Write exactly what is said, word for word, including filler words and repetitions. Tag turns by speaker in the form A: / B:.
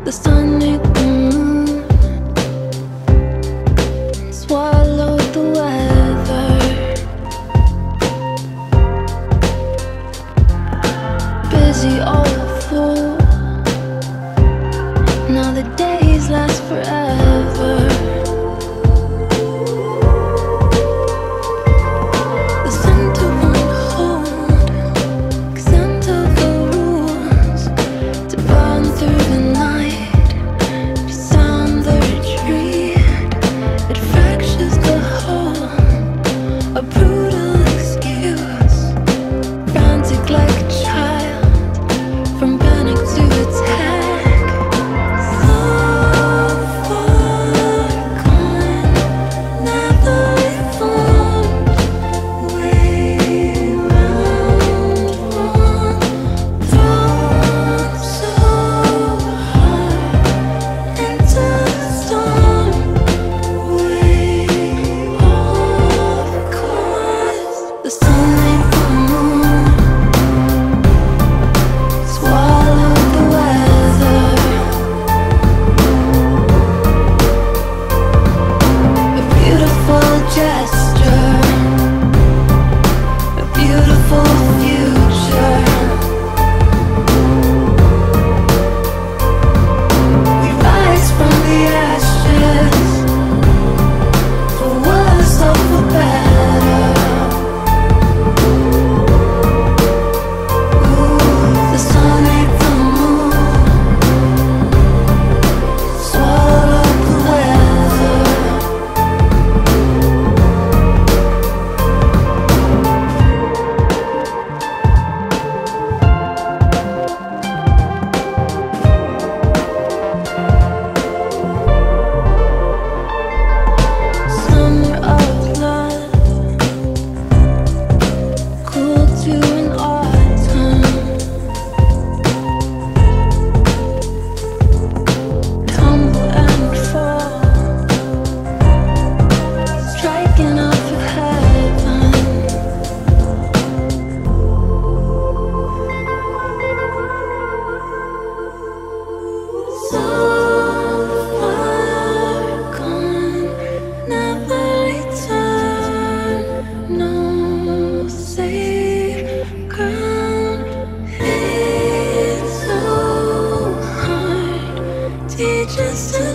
A: The sonic moon swallowed the weather. Busy all full. Now the days last forever. The center won't hold, 'cause under the rules to burn through the night, to sound the retreat. It fractures the whole, a brutal excuse, frantic like a child, from panic to attack. So far gone, never informed. Way round one, thrown so hard into the storm. Way off course. The sunlight, the moon swallowed the weather. A beautiful gesture, a beautiful future. We rise from the ashes, for worse or for better. The sonic, the moon swallowed the weather. Summer of love, cool to an autumn. Tumble and fall, striking up for heaven. So far gone, never return. No safe ground. It's so hard, teach us to